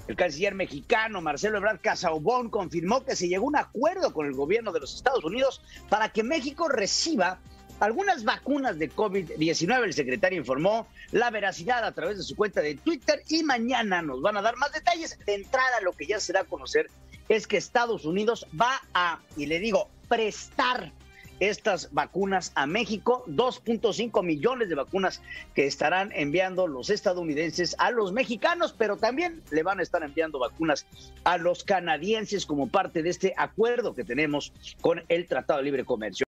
El canciller mexicano Marcelo Ebrard Casaubon confirmó que se llegó a un acuerdo con el gobierno de los Estados Unidos para que México reciba algunas vacunas de COVID-19. El secretario informó la veracidad a través de su cuenta de Twitter y mañana nos van a dar más detalles. De entrada, lo que ya se da a conocer es que Estados Unidos va a, y le digo, prestar estas vacunas a México, 2.5 millones de vacunas que estarán enviando los estadounidenses a los mexicanos, pero también le van a estar enviando vacunas a los canadienses como parte de este acuerdo que tenemos con el Tratado de Libre Comercio.